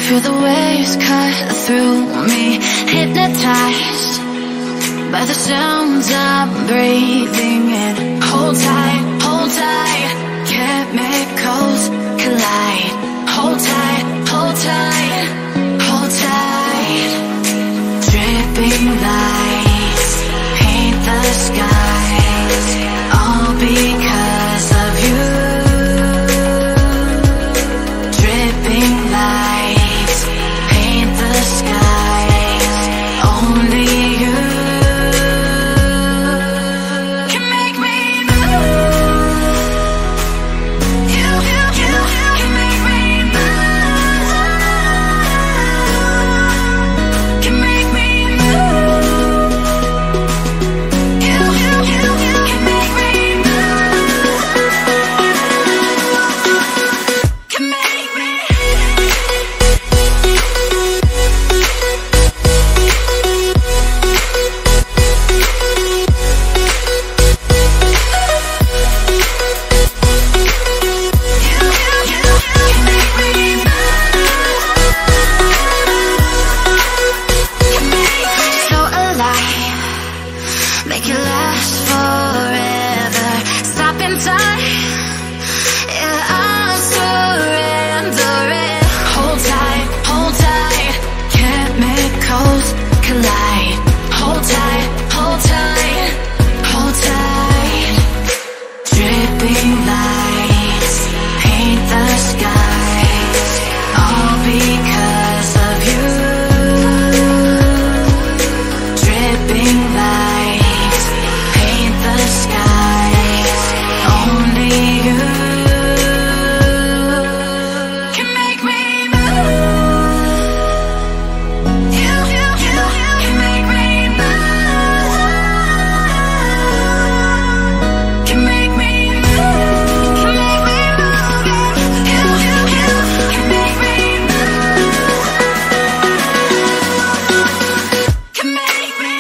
Feel the waves cut through me, hypnotized by the sounds I'm breathing in. Hold tight, chemicals collide. Hold tight, hold tight, hold tight. Dripping lights paint the skies, all because of you. Dripping lights paint the skies, only you can make me move. You can make me move. Can make me move. You can make me move. Can make me. So alive, make it last forever. Stop in time, yeah, I'll surrender it. Hold tight, chemicals collide. Hold tight, hold tight, hold tight. Dripping lights paint the skies, all because of you. Dripping lights paint the skies, only you can make me move. You can make me move. Can make me move. Can make me move. You can make me move. Can make me.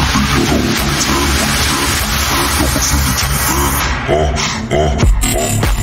Double